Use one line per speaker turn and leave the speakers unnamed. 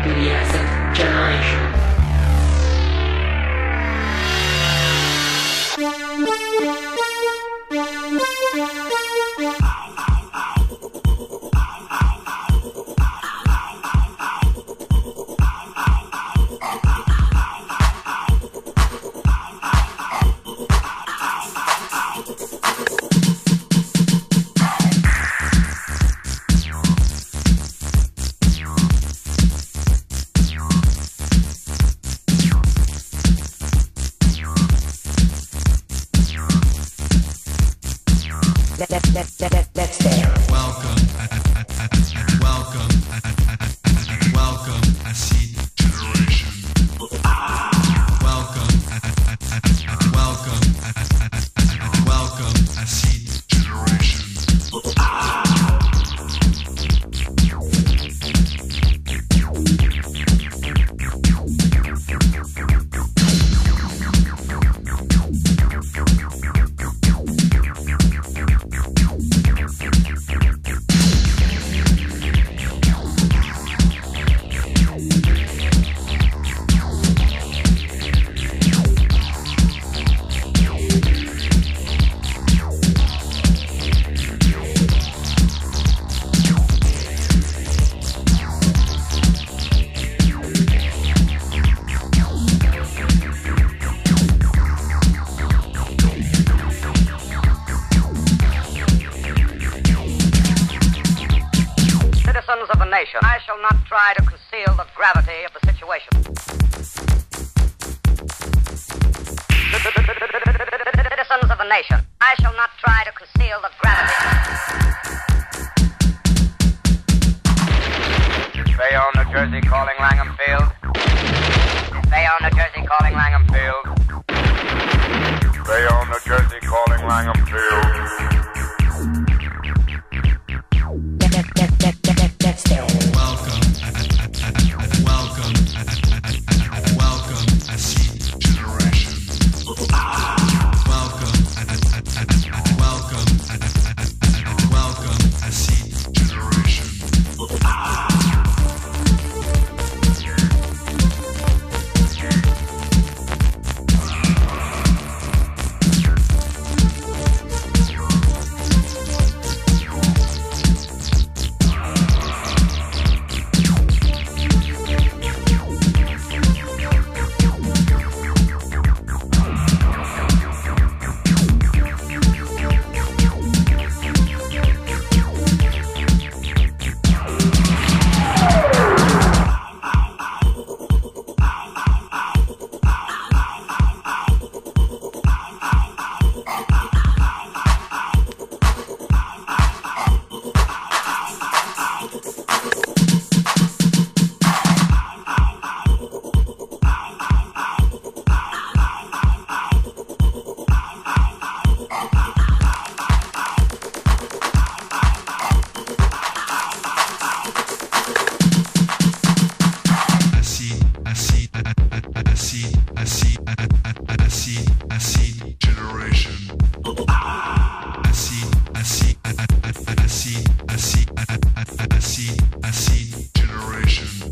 BDSM generation.
That's there.
Welcome, I see generation. Welcome, I see generation.
Of a nation, I shall not try to conceal the gravity of the situation. Citizens of a nation, I shall not try to conceal the gravity. Bayonne, New Jersey, calling Langham Field. Bayonne, New Jersey, calling Langham Field.
Bayonne, New Jersey, calling Langham Field.
That's there.
Welcome, I see generation. Welcome, I see generation. I see generation. I see generation.